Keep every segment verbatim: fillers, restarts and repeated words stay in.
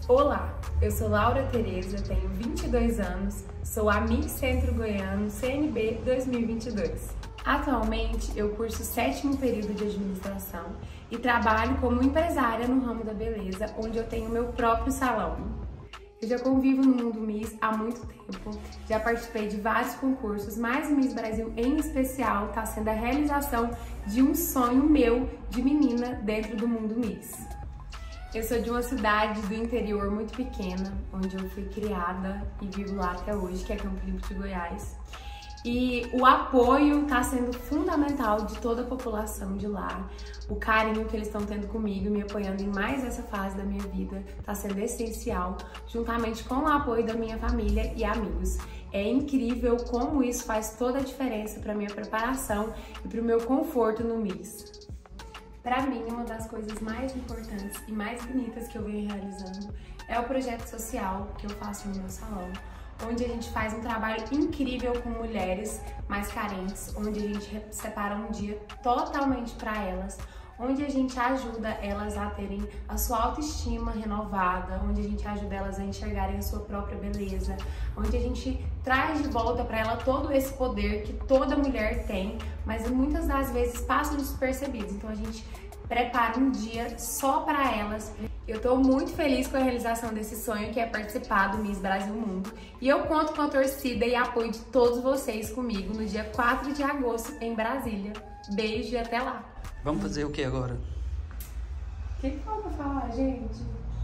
Olá, eu sou Laura Tereza, tenho vinte e dois anos, sou a Miss Centro Goiano C N B dois mil e vinte e dois. Atualmente eu curso o sétimo período de administração e trabalho como empresária no ramo da beleza, onde eu tenho meu próprio salão. Eu já convivo no mundo Miss há muito tempo, já participei de vários concursos, mas o Miss Brasil em especial está sendo a realização de um sonho meu de menina dentro do mundo Miss. Eu sou de uma cidade do interior muito pequena, onde eu fui criada e vivo lá até hoje, que é Campo Limpo de Goiás. E o apoio está sendo fundamental de toda a população de lá. O carinho que eles estão tendo comigo, me apoiando em mais essa fase da minha vida, está sendo essencial, juntamente com o apoio da minha família e amigos. É incrível como isso faz toda a diferença para a minha preparação e para o meu conforto no Miss. Para mim, uma das coisas mais importantes e mais bonitas que eu venho realizando é o projeto social que eu faço no meu salão, onde a gente faz um trabalho incrível com mulheres mais carentes, onde a gente separa um dia totalmente para elas, onde a gente ajuda elas a terem a sua autoestima renovada, onde a gente ajuda elas a enxergarem a sua própria beleza, onde a gente traz de volta para ela todo esse poder que toda mulher tem, mas muitas das vezes passam despercebidos. Então a gente prepara um dia só para elas. Eu estou muito feliz com a realização desse sonho, que é participar do Miss Brasil Mundo, e eu conto com a torcida e apoio de todos vocês comigo no dia quatro de agosto em Brasília. Beijo e até lá! Vamos fazer o que agora? O que falta falar, gente?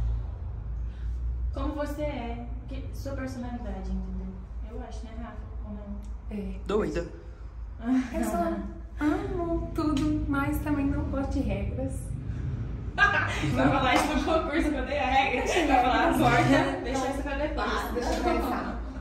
Como você é, que, sua personalidade, entendeu? Eu acho, né, Rafa? Ou não? É. Doida. Eu só amo tudo, mas também não gosto de regras. Vai falar isso no concurso que eu dei a regra? Vai falar as ordens? Deixa isso pra depois. Deixa eu